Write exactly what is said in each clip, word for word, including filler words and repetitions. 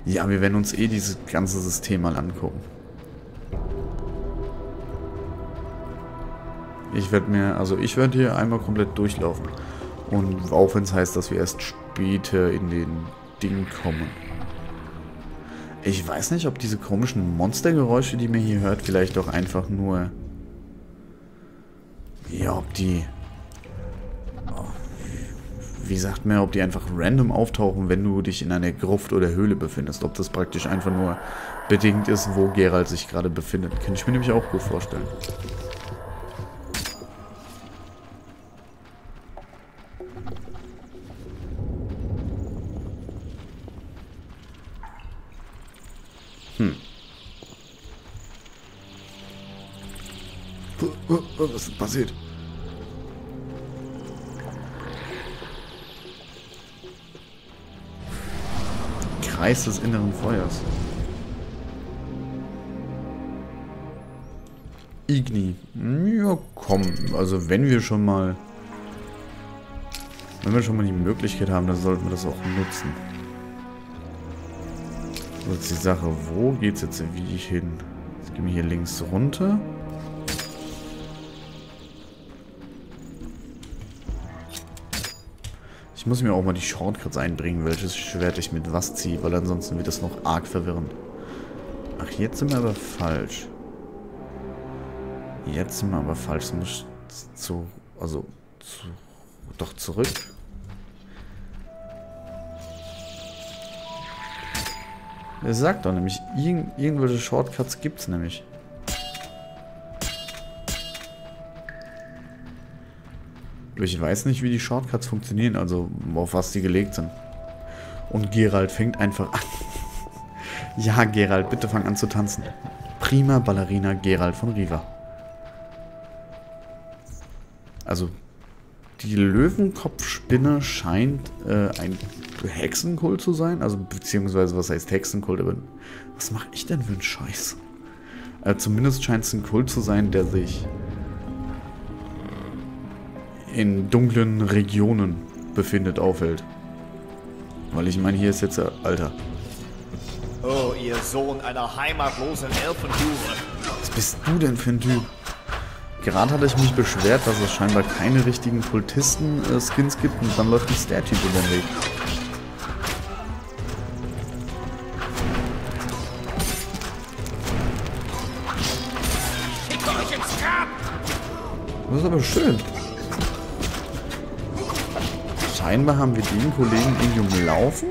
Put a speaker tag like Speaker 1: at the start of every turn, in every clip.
Speaker 1: Ja, wir werden uns eh dieses ganze System mal angucken. Ich werde mir, also ich werde hier einmal komplett durchlaufen. Und auch wenn es heißt, dass wir erst später in den Ding kommen. Ich weiß nicht, ob diese komischen Monstergeräusche, die man hier hört, vielleicht auch einfach nur... Ja, ob die... Wie sagt man, ob die einfach random auftauchen, wenn du dich in einer Gruft oder Höhle befindest. Ob das praktisch einfach nur bedingt ist, wo Geralt sich gerade befindet. Kann ich mir nämlich auch gut vorstellen. Hm. Was ist denn passiert? Kreis des inneren Feuers. Igni. Ja, komm. Also wenn wir schon mal... Wenn wir schon mal die Möglichkeit haben, dann sollten wir das auch nutzen. So ist die Sache. Wo geht's jetzt wie hin? Jetzt gehen wir hier links runter. Ich muss mir auch mal die Shortcuts einbringen, welches Schwert ich mit was ziehe, weil ansonsten wird das noch arg verwirrend. Ach, jetzt sind wir aber falsch. Jetzt sind wir aber falsch. Es muss zu... Also... Zu, doch zurück. Er sagt doch nämlich, irgend, irgendwelche Shortcuts gibt es nämlich. Ich weiß nicht, wie die Shortcuts funktionieren, also auf was die gelegt sind. Und Geralt fängt einfach an. Ja, Geralt, bitte fang an zu tanzen. Prima Ballerina Geralt von Riva. Also, die Löwenkopfspinne scheint äh, ein Hexenkult zu sein. Also, beziehungsweise, was heißt Hexenkult? Aber was mache ich denn für einen Scheiß? Äh, zumindest scheint es ein Kult zu sein, der sich in dunklen Regionen befindet, aufhält. Weil ich meine, hier ist jetzt... Alter.
Speaker 2: Oh, ihr Sohn einer heimatlosen Elfenhure.
Speaker 1: Was bist du denn für ein Typ? Gerade hatte ich mich beschwert, dass es scheinbar keine richtigen Kultisten-Skins gibt und dann läuft uns der Typ über den Weg. Das ist aber schön. Scheinbar haben wir den Kollegen irgendwie umlaufen.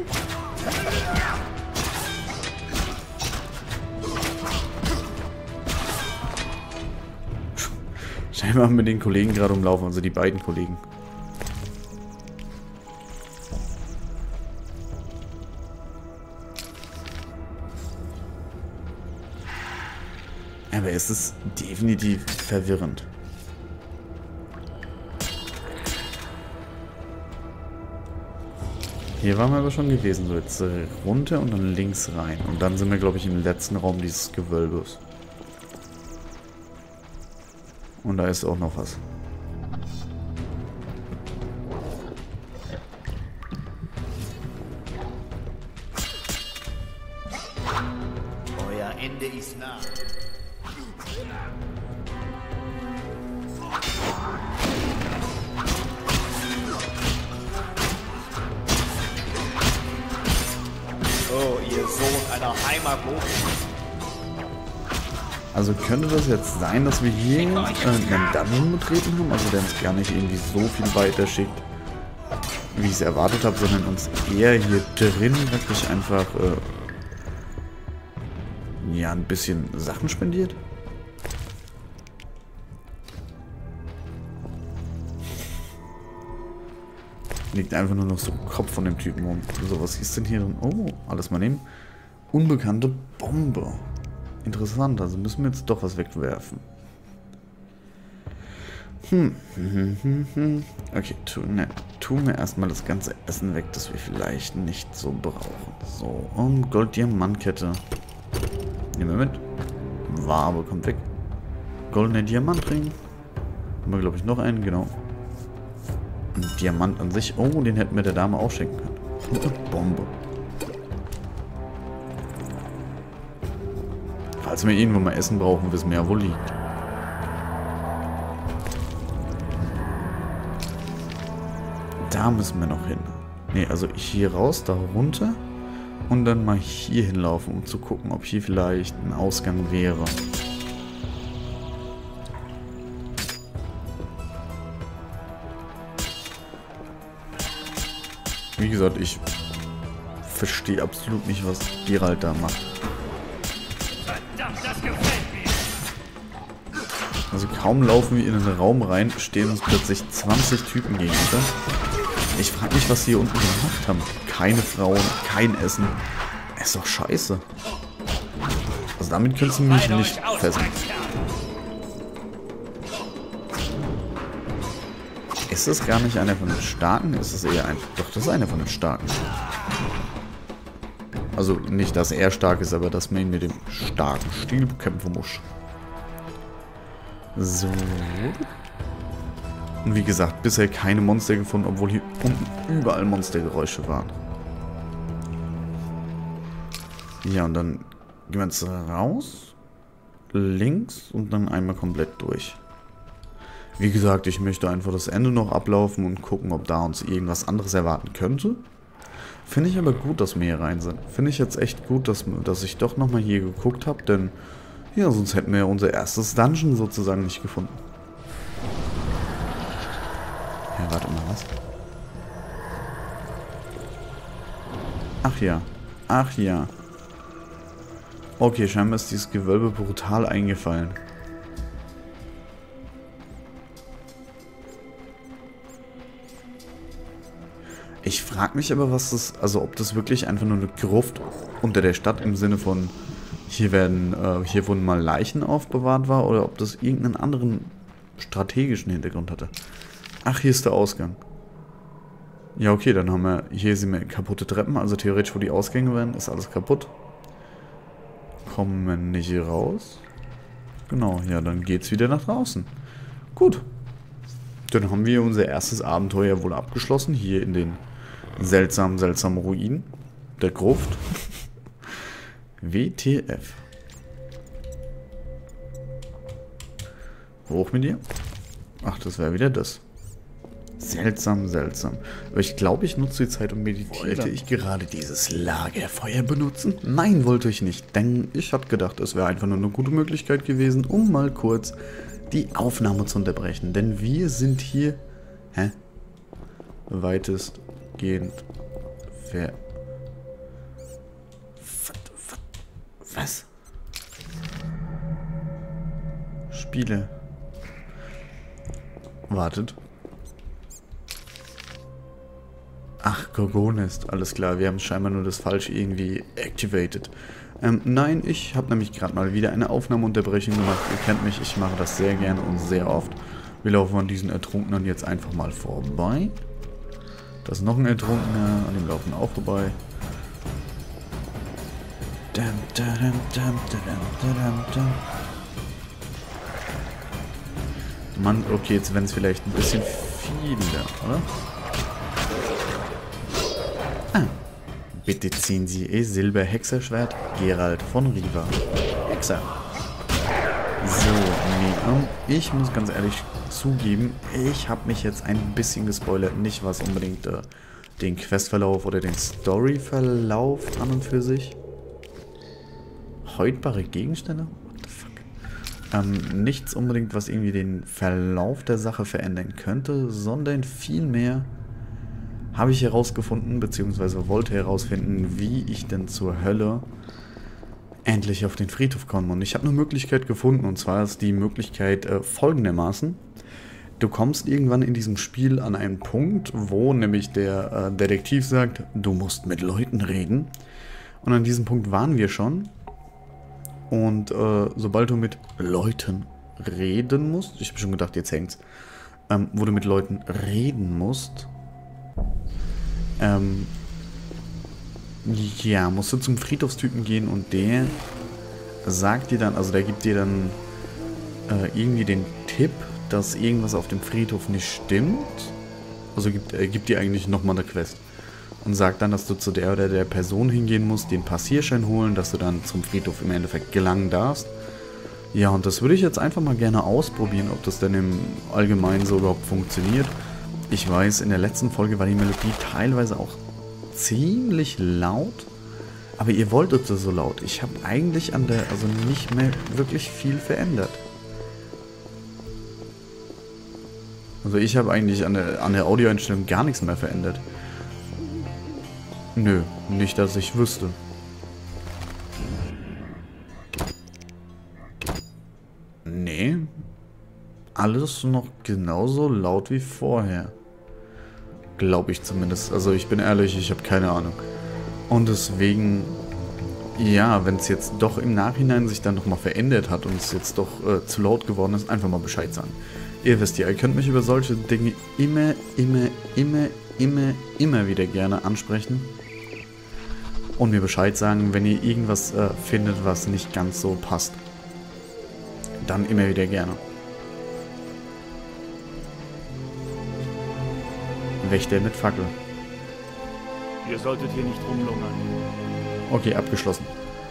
Speaker 1: Scheinbar haben wir den Kollegen gerade umlaufen, also die beiden Kollegen. Aber es ist definitiv verwirrend. Hier waren wir aber schon gewesen. So, jetzt runter und dann links rein. Und dann sind wir, glaube ich, im letzten Raum dieses Gewölbes. Und da ist auch noch was.
Speaker 2: Euer Ende ist nah. Oh, ihr Sohn einer heimatlosen...
Speaker 1: Also könnte das jetzt sein, dass wir hier äh, einen Dungeon betreten haben, also der uns gar nicht irgendwie so viel weiter schickt, wie ich es erwartet habe, sondern uns eher hier drin wirklich einfach äh, ja ein bisschen Sachen spendiert. Liegt einfach nur noch so im Kopf von dem Typen rum. So, was ist denn hier drin? Oh, alles mal nehmen. Unbekannte Bombe. Interessant, also müssen wir jetzt doch was wegwerfen. Hm. Okay, tu, ne, tun wir erstmal das ganze Essen weg, das wir vielleicht nicht so brauchen. So, und Gold-Diamantkette. Nehmen wir mit. Wabe kommt weg. Goldener Diamantring. Haben wir, glaube ich, noch einen, genau. Ein Diamant an sich. Oh, den hätten wir der Dame auch schenken können. Und Bombe. Falls wir irgendwo mal Essen brauchen, wissen wir ja, wo liegt. Da müssen wir noch hin. Ne, also hier raus, da runter. Und dann mal hier hinlaufen, um zu gucken, ob hier vielleicht ein Ausgang wäre. Wie gesagt, ich verstehe absolut nicht, was Geralt da macht.
Speaker 2: Verdammt, das gefällt mir.
Speaker 1: Also kaum laufen wir in den Raum rein, stehen uns plötzlich zwanzig Typen gegenüber. Ich frage mich, was sie hier unten gemacht haben. Keine Frauen, kein Essen. Ist doch scheiße. Also damit können sie mich nicht fesseln. Ist das gar nicht einer von den Starken? Ist es eher ein... Doch, das ist einer von den Starken. Also nicht, dass er stark ist, aber dass man ihn mit dem starken Stil bekämpfen muss. So. Und wie gesagt, bisher keine Monster gefunden, obwohl hier unten überall Monstergeräusche waren. Ja, und dann gehen wir jetzt raus, links und dann einmal komplett durch. Wie gesagt, ich möchte einfach das Ende noch ablaufen und gucken, ob da uns irgendwas anderes erwarten könnte. Finde ich aber gut, dass wir hier rein sind. Finde ich jetzt echt gut, dass, dass ich doch nochmal hier geguckt habe, denn ja, sonst hätten wir ja unser erstes Dungeon sozusagen nicht gefunden. Ja, warte mal, was? Ach ja. Ach ja. Okay, scheinbar ist dieses Gewölbe brutal eingefallen. Ich frage mich aber, was das, also ob das wirklich einfach nur eine Gruft unter der Stadt im Sinne von hier werden, äh, hier wurden mal Leichen aufbewahrt war oder ob das irgendeinen anderen strategischen Hintergrund hatte. Ach, hier ist der Ausgang. Ja, okay, dann haben wir, hier sind wir kaputte Treppen, also theoretisch, wo die Ausgänge wären, ist alles kaputt. Kommen wir nicht hier raus? Genau, ja, dann geht's wieder nach draußen. Gut. Dann haben wir unser erstes Abenteuer wohl abgeschlossen, hier in den seltsamen, seltsamen Ruinen der Gruft. W T F. Hoch mit dir. Ach, das wäre wieder das. Seltsam, seltsam. Aber ich glaube, ich nutze die Zeit und meditiere. Wollte ich gerade dieses Lagerfeuer benutzen? Nein, wollte ich nicht. Denn ich hatte gedacht, es wäre einfach nur eine gute Möglichkeit gewesen, um mal kurz die Aufnahme zu unterbrechen. Denn wir sind hier... Hä? Weitestgehend... Ver... Was? Spiele. Wartet. Ach, Gorgonest. Alles klar, wir haben scheinbar nur das Falsche irgendwie activated. Ähm, nein, ich habe nämlich gerade mal wieder eine Aufnahmeunterbrechung gemacht. Ihr kennt mich, ich mache das sehr gerne und sehr oft. Wir laufen an diesen Ertrunkenen jetzt einfach mal vorbei. Da ist noch ein Ertrunkener, an dem laufen wir auch vorbei. Dum, dum, dum, dum, dum, dum. Mann, okay, jetzt werden es vielleicht ein bisschen viele, oder? Ah. Bitte ziehen Sie Ihr Silberhexerschwert, Geralt von Riva. Hexer. So, nee, um, ich muss ganz ehrlich zugeben, ich habe mich jetzt ein bisschen gespoilert. Nicht was unbedingt äh, den Questverlauf oder den Storyverlauf an und für sich. Häutbare Gegenstände? What the fuck? Ähm, nichts unbedingt, was irgendwie den Verlauf der Sache verändern könnte, sondern vielmehr habe ich herausgefunden, beziehungsweise wollte herausfinden, wie ich denn zur Hölle endlich auf den Friedhof komme. Und ich habe eine Möglichkeit gefunden, und zwar ist die Möglichkeit äh, folgendermaßen. Du kommst irgendwann in diesem Spiel an einen Punkt, wo nämlich der äh, Detektiv sagt, du musst mit Leuten reden. Und an diesem Punkt waren wir schon. Und äh, sobald du mit Leuten reden musst, ich habe schon gedacht, jetzt hängt's, ähm, wo du mit Leuten reden musst, ähm, ja, musst du zum Friedhofstypen gehen und der sagt dir dann, also der gibt dir dann äh, irgendwie den Tipp, dass irgendwas auf dem Friedhof nicht stimmt. Also gibt er gibt dir eigentlich nochmal eine Quest. und sagt dann, dass du zu der oder der Person hingehen musst, den Passierschein holen, dass du dann zum Friedhof im Endeffekt gelangen darfst. Ja, und das würde ich jetzt einfach mal gerne ausprobieren, ob das denn im Allgemeinen so überhaupt funktioniert. Ich weiß, in der letzten Folge war die Melodie teilweise auch ziemlich laut, aber ihr wolltet sie so laut. Ich habe eigentlich an der, also nicht mehr wirklich viel verändert. Also ich habe eigentlich an der, an der Audioeinstellung gar nichts mehr verändert. Nö, nicht, dass ich wüsste. Nee. Alles noch genauso laut wie vorher. Glaube ich zumindest. Also ich bin ehrlich, ich habe keine Ahnung. Und deswegen, ja, wenn es jetzt doch im Nachhinein sich dann nochmal verändert hat und es jetzt doch äh, zu laut geworden ist, einfach mal Bescheid sagen. Ihr wisst ja, ihr könnt mich über solche Dinge immer, immer, immer, immer, immer wieder gerne ansprechen. Und mir Bescheid sagen, wenn ihr irgendwas äh, findet, was nicht ganz so passt. Dann immer wieder gerne. Wächter mit Fackel.
Speaker 2: Ihr solltet hier nicht rumlungern.
Speaker 1: Okay, abgeschlossen.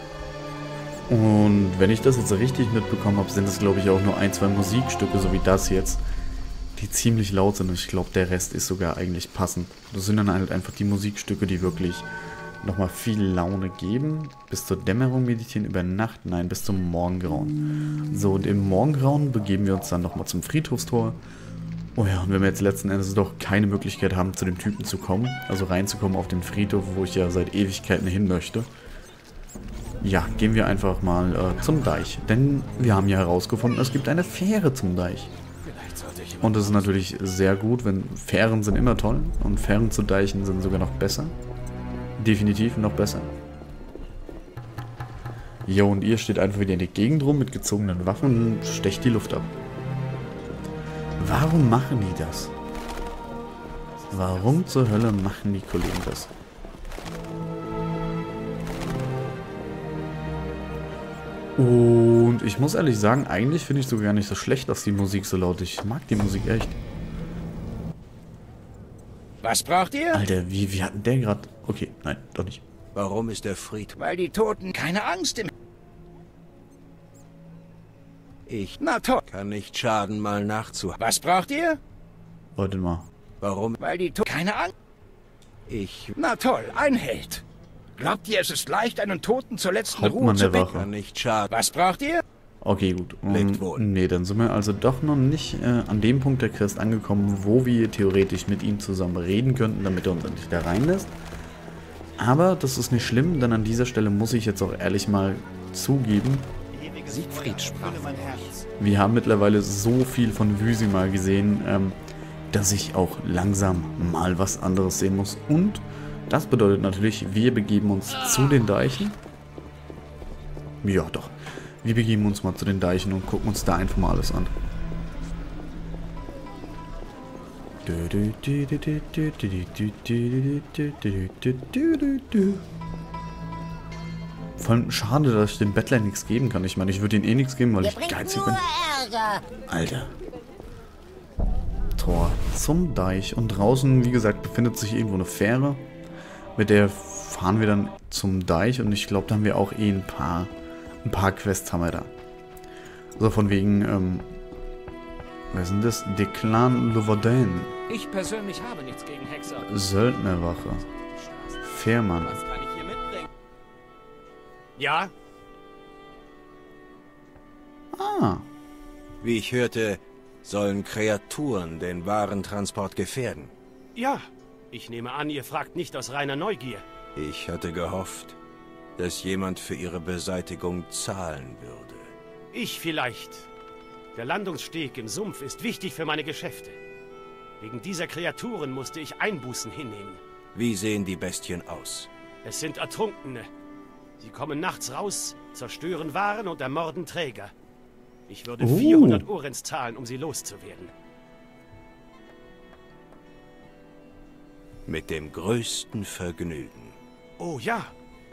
Speaker 1: Und wenn ich das jetzt richtig mitbekommen habe, sind es glaube ich auch nur ein, zwei Musikstücke, so wie das jetzt, die ziemlich laut sind. Und ich glaube, der Rest ist sogar eigentlich passend. Das sind dann halt einfach die Musikstücke, die wirklich nochmal viel Laune geben. Bis zur Dämmerung meditieren, über Nacht, nein, bis zum Morgengrauen. So, und im Morgengrauen begeben wir uns dann nochmal zum Friedhofstor. Oh ja, und wenn wir jetzt letzten Endes doch keine Möglichkeit haben, zu dem Typen zu kommen, also reinzukommen auf den Friedhof, wo ich ja seit Ewigkeiten hin möchte, ja, gehen wir einfach mal äh, zum Deich. Denn wir haben ja herausgefunden, es gibt eine Fähre zum Deich. Und das ist natürlich sehr gut, wenn Fähren sind immer toll und Fähren zu Deichen sind sogar noch besser. Definitiv noch besser. Jo, und ihr steht einfach wieder in der Gegend rum mit gezogenen Waffen und stecht die Luft ab. Warum machen die das? Warum zur Hölle machen die Kollegen das? Und ich muss ehrlich sagen, eigentlich finde ich sogar nicht so schlecht, dass die Musik so laut ist. Ich mag die Musik echt.
Speaker 3: Was braucht ihr?
Speaker 1: Alter, wie, wie hat denn der gerade... Okay, nein, doch nicht.
Speaker 3: Warum ist der Friedhof? Weil die Toten keine Angst im... Ich... Na toll. Kann nicht schaden, mal nachzuhaben. Was braucht ihr?
Speaker 1: Warte mal.
Speaker 3: Warum? Weil die Toten... Keine Angst... Ich... Na toll, ein Held. Glaubt ihr, es ist leicht, einen Toten zur letzten
Speaker 1: Hauptmann
Speaker 3: Ruhe zu
Speaker 1: der
Speaker 3: bitten?
Speaker 1: Wache.
Speaker 3: Kann nicht schaden. Was braucht ihr?
Speaker 1: Okay, gut.
Speaker 3: Lebt wohl.
Speaker 1: Nee, dann sind wir also doch noch nicht äh, an dem Punkt der Quest angekommen, wo wir theoretisch mit ihm zusammen reden könnten, damit er uns endlich da reinlässt. Aber das ist nicht schlimm, denn an dieser Stelle muss ich jetzt auch ehrlich mal zugeben,
Speaker 3: Siegfried sprach mein Herz.
Speaker 1: wir haben mittlerweile so viel von Wysimar gesehen, ähm, dass ich auch langsam mal was anderes sehen muss. Und das bedeutet natürlich, wir begeben uns zu den Deichen. Ja, doch. Wir begeben uns mal zu den Deichen und gucken uns da einfach mal alles an. Vor allem schade, dass ich dem Bettler nichts geben kann. Ich meine, ich würde ihm eh nichts geben, weil ich geizig bin. Alter. Tor zum Deich. Und draußen, wie gesagt, befindet sich irgendwo eine Fähre. Mit der fahren wir dann zum Deich. Und ich glaube, da haben wir auch eh ein paar... Ein paar Quests haben wir da. So von wegen, ähm... was ist denn das? Declan Lovaudin.
Speaker 4: Ich persönlich habe nichts gegen Hexer.
Speaker 1: Söldnerwache. Fährmann.
Speaker 4: Was kann ich hier mitbringen?
Speaker 2: Ja?
Speaker 1: Ah.
Speaker 3: Wie ich hörte, sollen Kreaturen den Warentransport gefährden.
Speaker 2: Ja. Ich nehme an, ihr fragt nicht aus reiner Neugier.
Speaker 3: Ich hatte gehofft, dass jemand für ihre Beseitigung zahlen würde.
Speaker 2: Ich vielleicht. Der Landungssteg im Sumpf ist wichtig für meine Geschäfte. Wegen dieser Kreaturen musste ich Einbußen hinnehmen.
Speaker 3: Wie sehen die Bestien aus?
Speaker 2: Es sind Ertrunkene. Sie kommen nachts raus, zerstören Waren und ermorden Träger. Ich würde
Speaker 1: Oh.
Speaker 2: vierhundert Orens zahlen, um sie loszuwerden.
Speaker 3: Mit dem größten Vergnügen.
Speaker 2: Oh ja.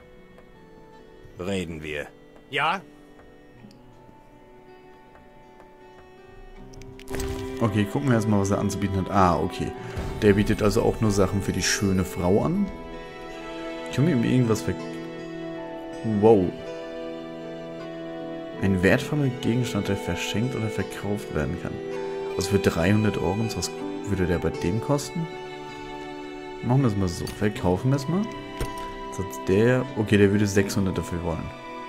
Speaker 3: Reden wir.
Speaker 2: Ja?
Speaker 1: Okay, gucken wir erstmal, was er anzubieten hat. Ah, okay. Der bietet also auch nur Sachen für die schöne Frau an. Können wir ihm irgendwas ver... Wow. Ein wertvoller Gegenstand, der verschenkt oder verkauft werden kann. Also für dreihundert Euro, was würde der bei dem kosten? Machen wir es mal so. Verkaufen wir es mal. Sonst der... Okay, der würde sechshundert dafür wollen.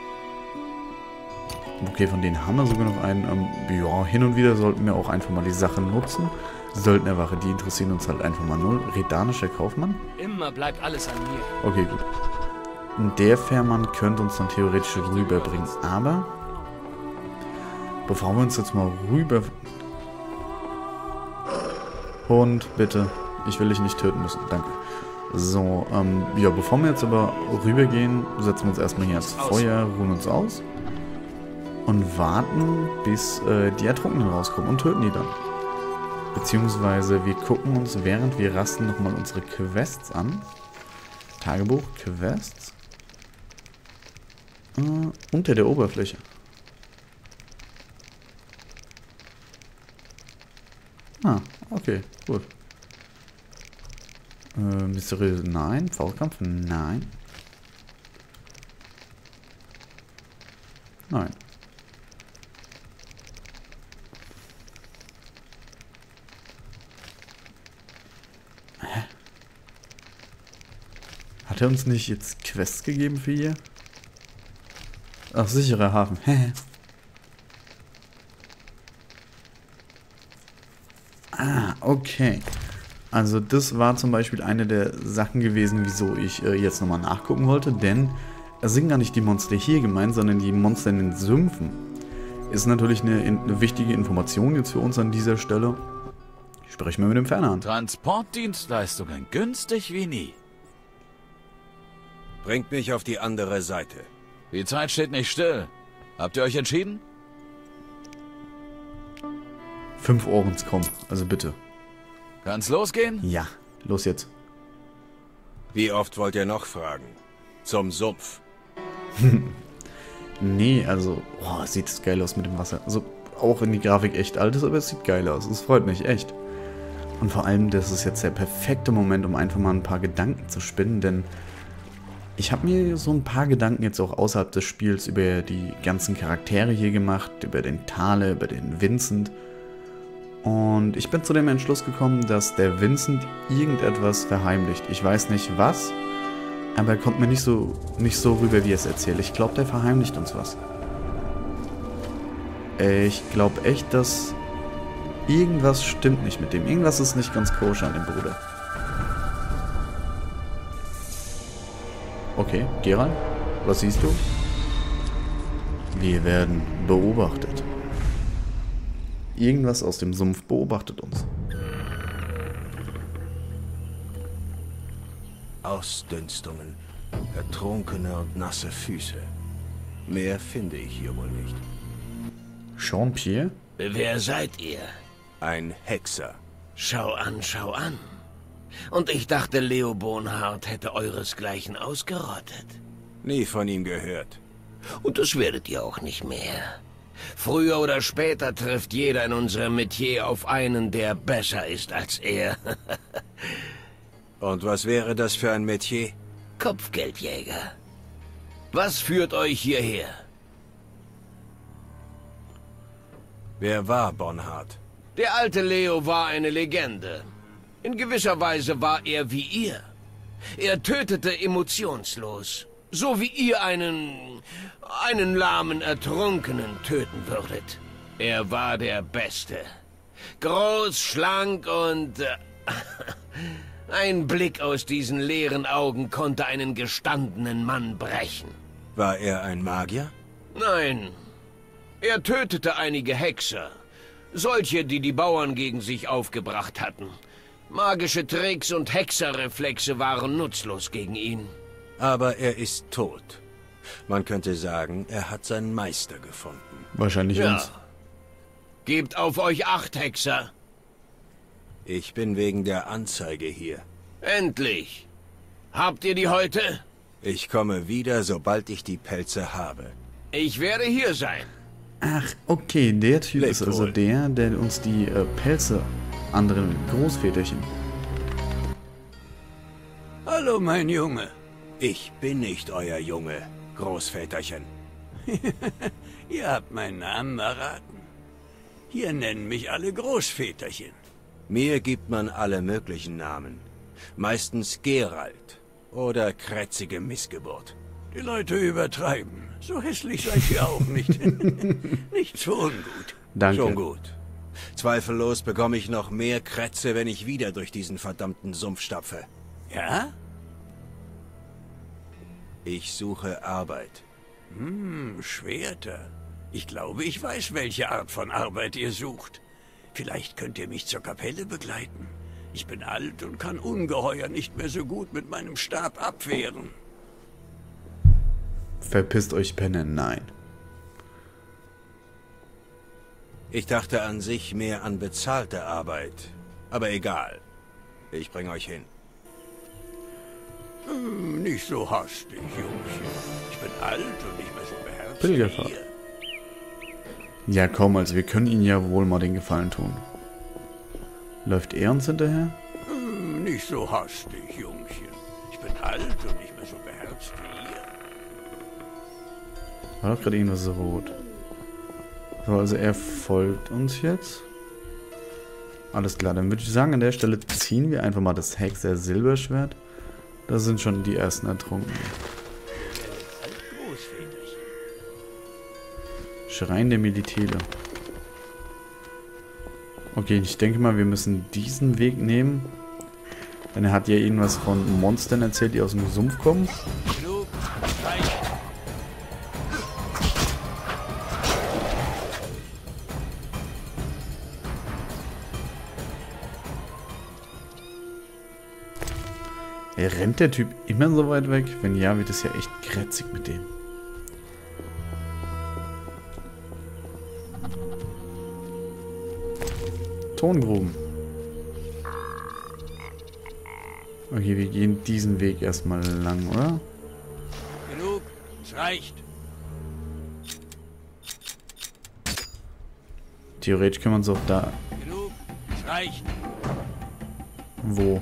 Speaker 1: Okay, von denen haben wir sogar noch einen. Ähm, ja, hin und wieder sollten wir auch einfach mal die Sachen nutzen. Söldnerwache, die interessieren uns halt einfach mal null. Redanischer Kaufmann?
Speaker 4: Immer bleibt alles an mir.
Speaker 1: Okay, gut. Und der Fährmann könnte uns dann theoretisch rüberbringen. Aber... Bevor wir uns jetzt mal rüber... Hund, bitte. Ich will dich nicht töten müssen. Danke. So, ähm, ja, bevor wir jetzt aber rübergehen, setzen wir uns erstmal hier ans Feuer, ruhen uns aus. Und warten, bis äh, die Ertrunkenen rauskommen und töten die dann. Beziehungsweise wir gucken uns, während wir rasten, nochmal unsere Quests an. Tagebuch, Quests. Äh, unter der Oberfläche. Ah, okay, gut. Äh, mysteriöse, nein. Faustkampf, nein. Nein. Hä? Hat er uns nicht jetzt Quests gegeben für hier? Ach, sicherer Hafen. Hä? Ah, okay. Also das war zum Beispiel eine der Sachen gewesen, wieso ich äh, jetzt nochmal nachgucken wollte, denn es sind gar nicht die Monster hier gemeint, sondern die Monster in den Sümpfen. Ist natürlich eine, eine wichtige Information jetzt für uns an dieser Stelle. Sprechen wir mit dem Ferner an.
Speaker 5: Transportdienstleistungen günstig wie nie.
Speaker 6: Bringt mich auf die andere Seite.
Speaker 5: Die Zeit steht nicht still. Habt ihr euch entschieden?
Speaker 1: Fünf Ohrens kommen, also bitte.
Speaker 5: Kann's losgehen?
Speaker 1: Ja, los jetzt.
Speaker 6: Wie oft wollt ihr noch fragen? Zum Sumpf.
Speaker 1: Nee, also, oh, sieht es geil aus mit dem Wasser. Also, auch wenn die Grafik echt alt ist, aber es sieht geil aus. Es freut mich echt. Und vor allem, das ist jetzt der perfekte Moment, um einfach mal ein paar Gedanken zu spinnen, denn ich habe mir so ein paar Gedanken jetzt auch außerhalb des Spiels über die ganzen Charaktere hier gemacht, über den Thale, über den Vincent. Und ich bin zu dem Entschluss gekommen, dass der Vincent irgendetwas verheimlicht. Ich weiß nicht was, aber er kommt mir nicht so, nicht so rüber, wie er es erzählt. Ich glaube, der verheimlicht uns was. Ich glaube echt, dass irgendwas stimmt nicht mit dem. Irgendwas ist nicht ganz koscher an dem Bruder. Okay, Geralt, was siehst du? Wir werden beobachtet. Irgendwas aus dem Sumpf beobachtet uns.
Speaker 6: Ausdünstungen, ertrunkene und nasse Füße. Mehr finde ich hier wohl nicht.
Speaker 1: Jean-Pierre?
Speaker 7: Wer seid ihr?
Speaker 6: Ein Hexer.
Speaker 7: Schau an, schau an. Und ich dachte, Leo Bonhart hätte euresgleichen ausgerottet.
Speaker 6: Nie von ihm gehört.
Speaker 7: Und das werdet ihr auch nicht mehr. Früher oder später trifft jeder in unserem Metier auf einen, der besser ist als er.
Speaker 6: Und was wäre das für ein Metier?
Speaker 7: Kopfgeldjäger. Was führt euch hierher?
Speaker 6: Wer war Bonhart?
Speaker 7: Der alte Leo war eine Legende. In gewisser Weise war er wie ihr. Er tötete emotionslos. So wie ihr einen... einen lahmen Ertrunkenen töten würdet. Er war der Beste. Groß, schlank und... Äh, ein Blick aus diesen leeren Augen konnte einen gestandenen Mann brechen.
Speaker 6: War er ein Magier?
Speaker 7: Nein. Er tötete einige Hexer. Solche, die die Bauern gegen sich aufgebracht hatten. Magische Tricks und Hexerreflexe waren nutzlos gegen ihn.
Speaker 6: Aber er ist tot. Man könnte sagen, er hat seinen Meister gefunden.
Speaker 1: Wahrscheinlich
Speaker 7: Ja.
Speaker 1: uns.
Speaker 7: Gebt auf euch Acht, Hexer.
Speaker 6: Ich bin wegen der Anzeige hier.
Speaker 7: Endlich. Habt ihr die heute?
Speaker 6: Ich komme wieder, sobald ich die Pelze habe.
Speaker 7: Ich werde hier sein.
Speaker 1: Ach, okay, der Typ
Speaker 6: Lebt
Speaker 1: ist also
Speaker 6: wohl.
Speaker 1: der, der uns die äh, Pelze, anderen Großväterchen.
Speaker 3: Hallo, mein Junge.
Speaker 6: Ich bin nicht euer Junge, Großväterchen.
Speaker 8: Ihr habt meinen Namen erraten. Hier nennen mich alle Großväterchen.
Speaker 6: Mir gibt man alle möglichen Namen. Meistens Geralt oder krätzige Missgeburt.
Speaker 8: Die Leute übertreiben. So hässlich seid ihr auch nicht. Nicht so ungut.
Speaker 1: Danke.
Speaker 6: Schon gut. Zweifellos bekomme ich noch mehr Krätze, wenn ich wieder durch diesen verdammten Sumpf stapfe.
Speaker 8: Ja?
Speaker 6: Ich suche Arbeit.
Speaker 8: Hm, Schwerter. Ich glaube, ich weiß, welche Art von Arbeit ihr sucht. Vielleicht könnt ihr mich zur Kapelle begleiten. Ich bin alt und kann Ungeheuer nicht mehr so gut mit meinem Stab abwehren.
Speaker 1: Verpisst euch, Penne. Nein.
Speaker 6: Ich dachte an sich mehr an bezahlte Arbeit. Aber egal. Ich bringe euch hin.
Speaker 8: Hm, nicht so hastig, Jungchen. Ich bin alt und nicht mehr so beherrscht.
Speaker 1: Pilgerfahrt. Ja, komm, also wir können ihnen ja wohl mal den Gefallen tun. Läuft er uns hinterher?
Speaker 8: Hm, nicht so hastig, Jungchen. Ich bin alt und nicht mehr so beherrscht wie ihr.
Speaker 1: War doch gerade irgendwas rot. So, also er folgt uns jetzt. Alles klar, dann würde ich sagen, an der Stelle ziehen wir einfach mal das Hexer Silberschwert. Da sind schon die ersten ertrunken. Schrein der Militele. Okay, ich denke mal, wir müssen diesen Weg nehmen. Denn er hat ja irgendwas von Monstern erzählt, die aus dem Sumpf kommen. Er rennt der Typ immer so weit weg? Wenn ja, wird es ja echt krätzig mit dem. Tongruben. Okay, wir gehen diesen Weg erstmal lang, oder?
Speaker 8: Genug, es reicht.
Speaker 1: Theoretisch können wir uns auch da...
Speaker 8: Genug, es reicht.
Speaker 1: Wo?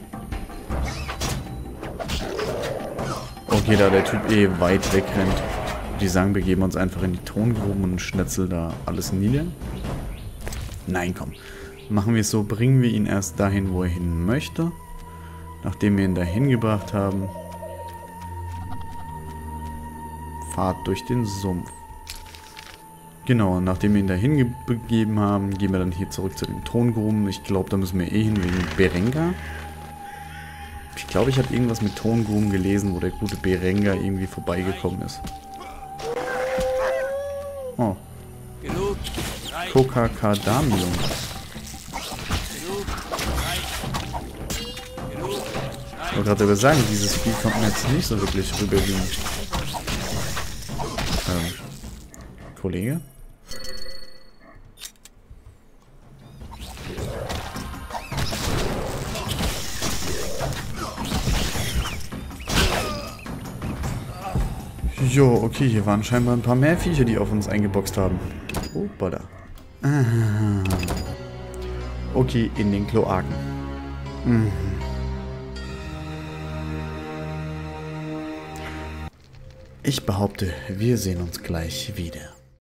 Speaker 1: Okay, da der Typ eh weit wegrennt. Die sagen, wir geben uns einfach in die Tongruben und schnetzeln da alles nieder. Nein, komm. Machen wir es so, bringen wir ihn erst dahin, wo er hin möchte. Nachdem wir ihn dahin gebracht haben. Fahrt durch den Sumpf. Genau, nachdem wir ihn dahin begeben haben, gehen wir dann hier zurück zu den Tongruben. Ich glaube, da müssen wir eh hin wegen Berengar. Ich glaube, ich habe irgendwas mit Tongruben gelesen, wo der gute Berengar irgendwie vorbeigekommen ist. Oh. Kokakadamium. Ich wollte gerade sagen, dieses Spiel kommt mir jetzt nicht so wirklich rüber wie... Ähm, Kollege? Jo, okay, hier waren scheinbar ein paar mehr Viecher, die auf uns eingeboxt haben. Oh, bada. Ah. Okay, in den Kloaken. Mhm. Ich behaupte, wir sehen uns gleich wieder.